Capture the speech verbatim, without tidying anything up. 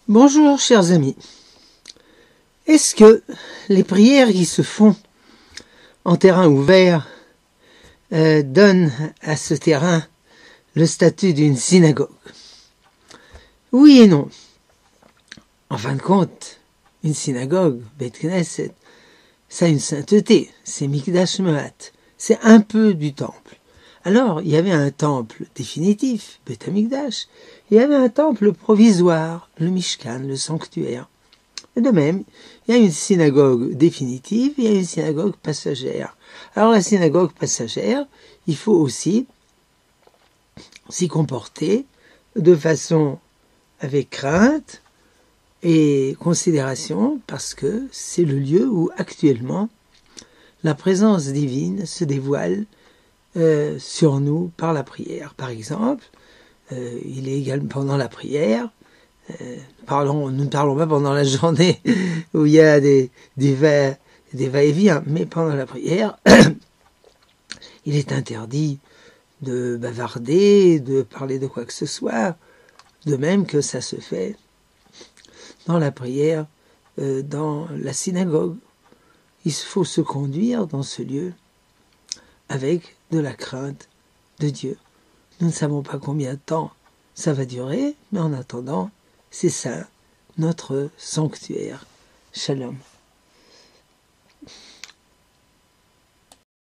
Bonjour chers amis. Est-ce que les prières qui se font en terrain ouvert euh, donnent à ce terrain le statut d'une synagogue? Oui et non. En fin de compte, une synagogue, Beit Knesset, ça a une sainteté, c'est Mikdash Me'at, c'est un peu du temple. Alors, il y avait un temple définitif, Beit HaMikdash, il y avait un temple provisoire, le Mishkan, le sanctuaire. Et de même, il y a une synagogue définitive, il y a une synagogue passagère. Alors la synagogue passagère, il faut aussi s'y comporter de façon avec crainte et considération, parce que c'est le lieu où actuellement la présence divine se dévoile euh, sur nous par la prière. Par exemple, euh, il est également pendant la prière, euh, parlons, nous ne parlons pas pendant la journée où il y a des, des, va, des va-et-vient, mais pendant la prière, il est interdit de bavarder, de parler de quoi que ce soit, de même que ça se fait dans la prière, euh, dans la synagogue. Il faut se conduire dans ce lieu avec de la crainte de Dieu. Nous ne savons pas combien de temps ça va durer, mais en attendant, c'est ça, notre sanctuaire. Shalom.